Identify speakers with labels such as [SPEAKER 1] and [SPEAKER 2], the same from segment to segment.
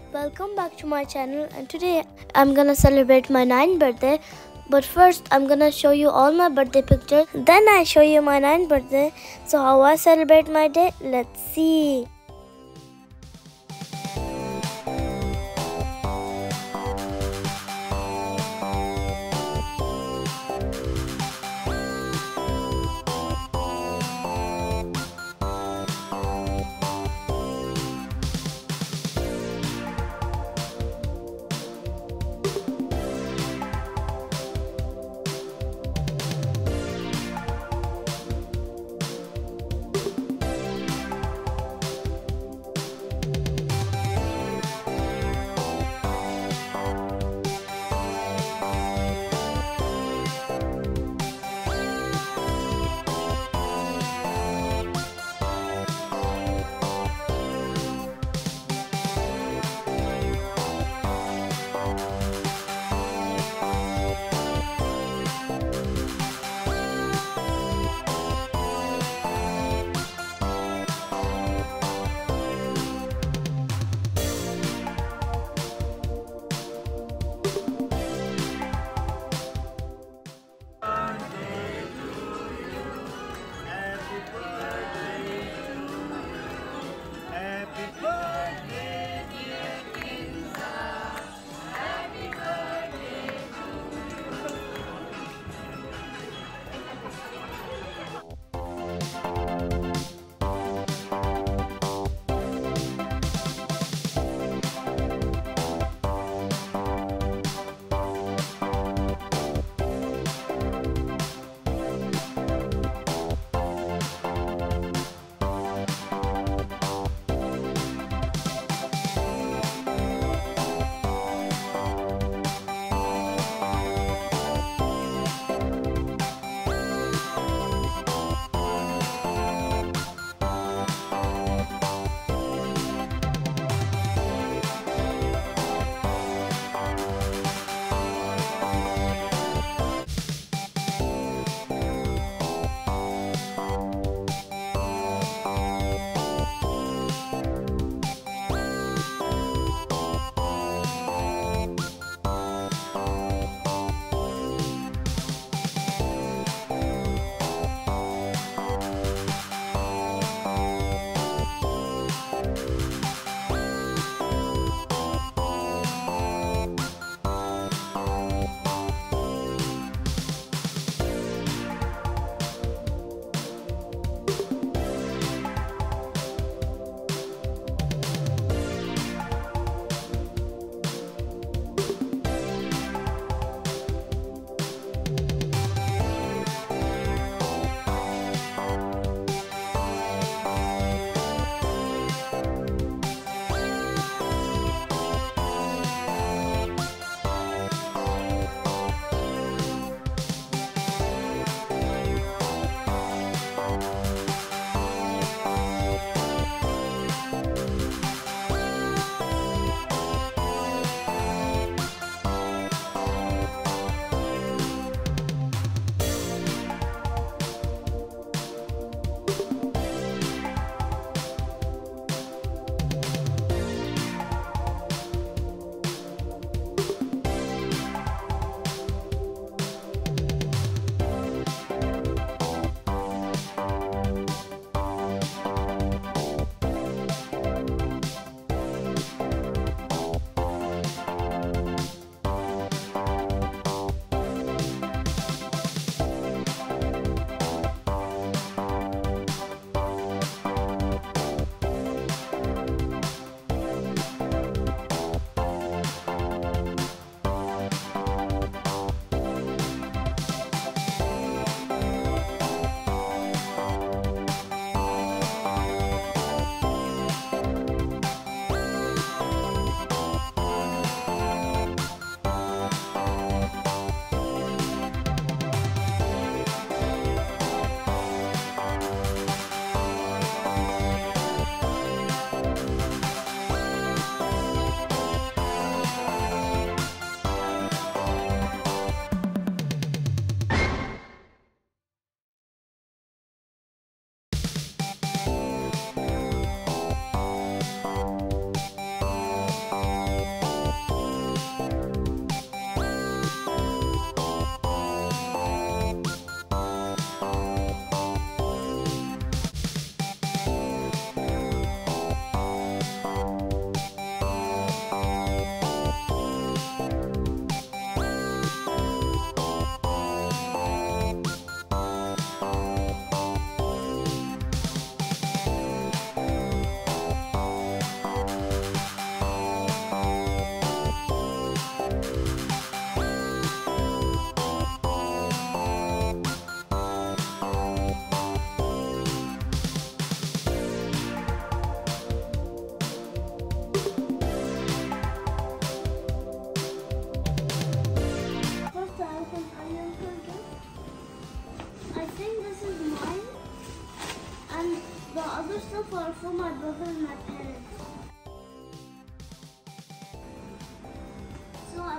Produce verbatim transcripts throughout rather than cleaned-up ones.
[SPEAKER 1] Welcome back to my channel, and today I'm gonna celebrate my ninth birthday. But first I'm gonna show you all my birthday pictures, then I show you my ninth birthday. So how I celebrate my day, let's see.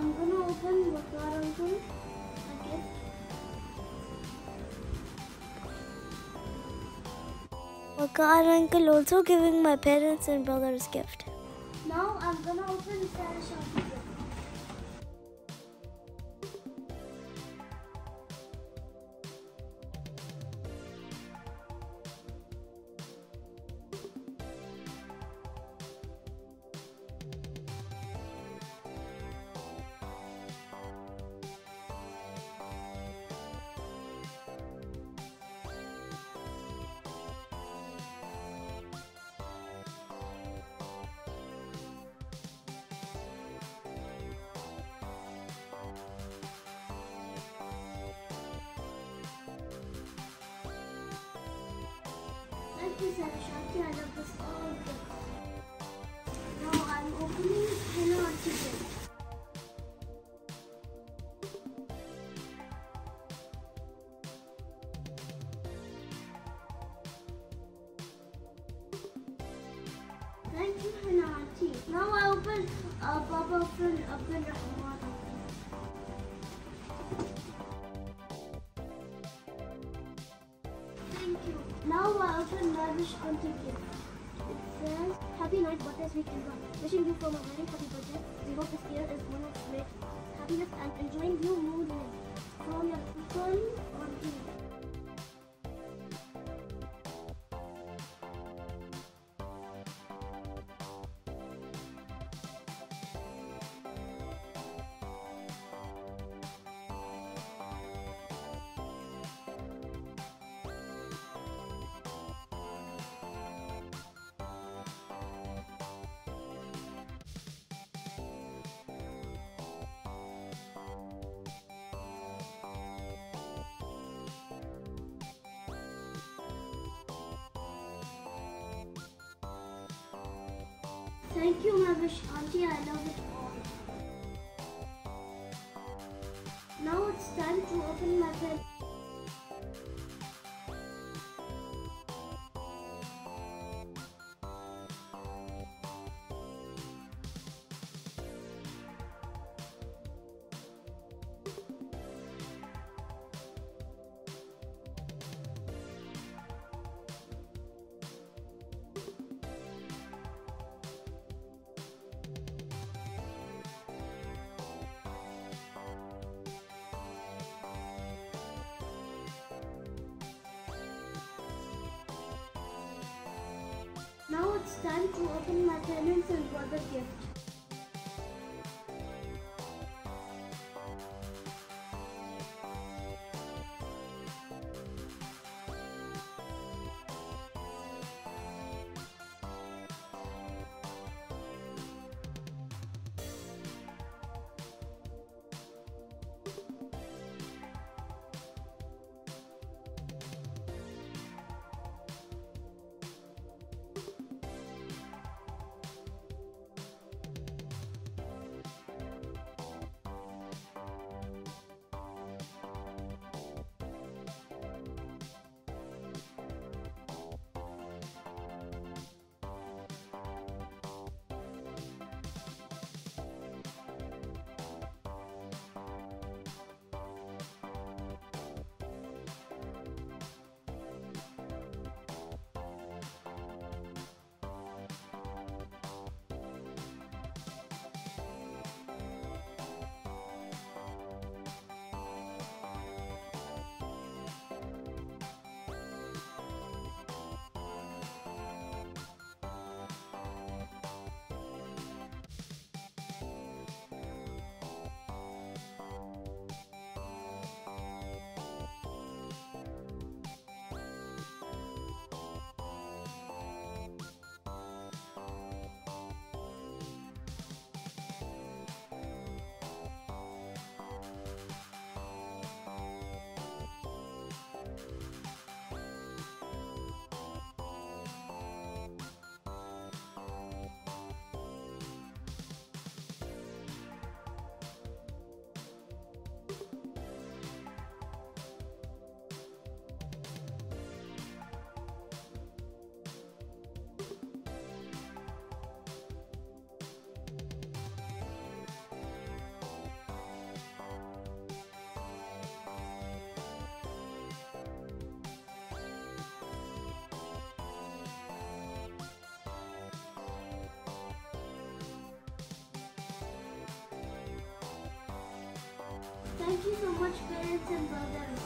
[SPEAKER 1] I'm gonna open Vakar Uncle a gift. Vakar Uncle also giving my parents and brothers gift. Now I'm gonna open Sarah Shopee gift. Thank you, Sarah Shopee. I love this all gift. Now I'm opening Hello Auntie gift. Thank you, Hello Auntie. Now I open uh, Baba friend Abdul Rahman. Thank you. Now I open Lavish Auntie gift. It says, Happy ninth birthday, sweet Kinza. Wishing you for my very happy birthday. We hope this year is one of great happiness and enjoying you mood from your fun auntie. Thank you, my wish auntie. I love it all. Now it's time to open my pen. Now it's time to open my parents and brother gift. Thank you so much, parents and brothers.